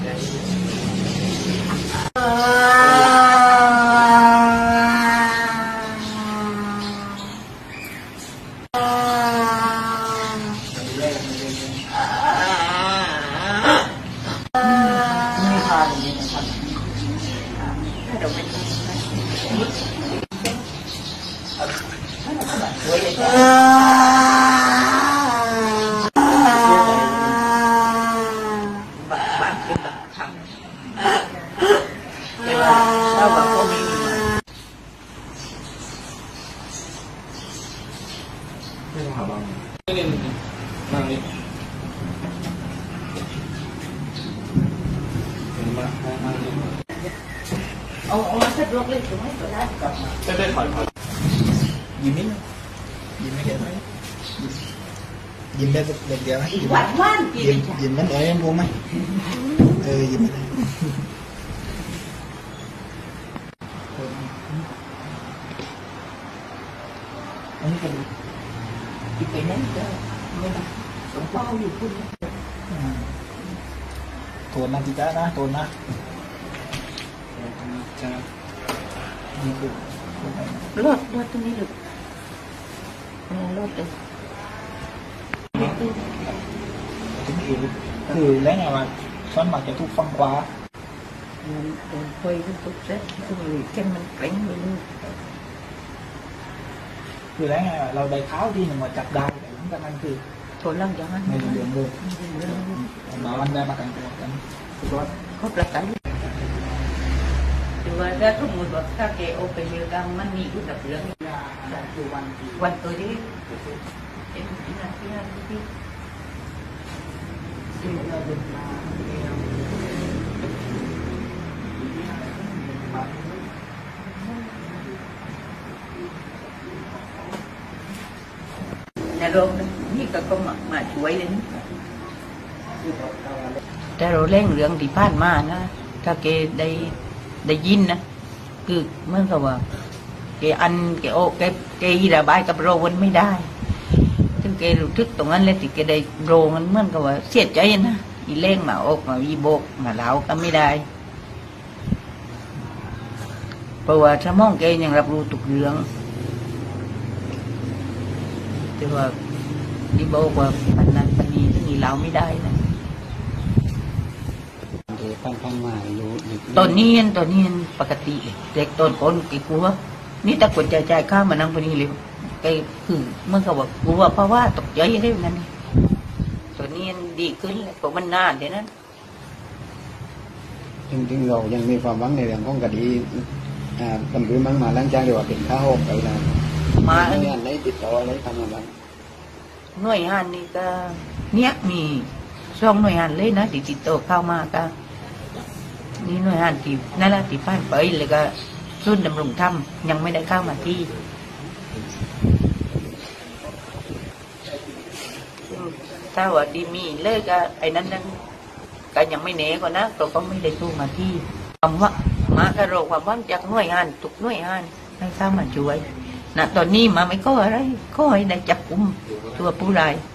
เอามาสักรอบเลยถูกไหมตัวได้ก่อนได้ถอยยิ้มนิดยิ้มไม่เห็นไหมยิ้มได้เด็กเดียวไหมยิ้มมันได้ยังรู้ไหมยิ้มไม่ได้อันนี้เป็นอีกไปนั้นก็ไม่ได้สมเป้าอยู่พูดตัวนั่นที่จ้านะตัวนะรถตรงนี้ลูกรถเลยคือแล้วไงวะซ้อนมาจะทุกฟังขวามันคุยทุกเซ็ตคือเช่นมันเกร็งไปเลยคือแล้วไงเราได้เท้าที่หนึ่งมาจับได้แต่ทั้งกันนั่นคือทนแล้วอย่างนั้นไม่เรื่องเลยมาวันได้มากันตัวกันรถเขาประกันว่าถ้าสมมติว่าถ้าแกโอไปเรียกมันมีรูปแบบเรื่องวันตัวนี้เป็นที่นั่นที่เราเดินมาแต่เรานี่ก็มาช่วยเลยแต่เราเล่นเรื่องที่ผ่านมานะถ้าแกได้ยินนะคือเมื่อกับว่าแกระบายกับโรมันไม่ได้ถึงแกรู้ทึกตรงนั้นเลยที่แกได้โรมันเหมือนกับว่าเสียใจนะอีเล่งมาอกมาอีโบกมาเล้าก็ไม่ได้เพราะว่าสมองแกยังรับรู้ทุกเรื่องแต่ว่าอีโบกว่าปันนั้นปันนี้ถึงอีเล้าไม่ได้นะตอนนี้ปกติเด็กต้นคนกี่กลัวนี่ถ้ากดใจข้ามานั่งพอดีเลยไอ้คือเมื่อเขาบอกกลัวเพราะว่าตกใจได้เหมือนกันตอนนี้ดีขึ้นเลยเพราะมันนานเดี๋ยวนั้นจริงๆเรายังมีความหวังในเรื่องของคดีตำรวจมันมาล้างจานหรือว่าเป็นข้าวไปแล้วมาอันนี้ติดต่ออะไรทำอะไรหน่วยงานนี่ก็เนี้ยมีช่องหน่วยงานเลยนะติดต่อเข้ามาก็นี่หน่วยงานที่นั่นแหละที่ผ่านไปเลยก็ศูนย์ดำรงธรรมยังไม่ได้เข้ามาที่ถ้าว่าดีมีเลยก็ไอ้นั้นก็ยังไม่แน่ก่อนนะเราก็ไม่ได้สู้มาที่คำว่ามากระโดดความว่างจากหน่วยงานทุกหน่วยงานให้เข้ามาช่วยนะตอนนี้มาไม่ก็อะไรก็ให้ได้จับกุมตัวผู้ร้าย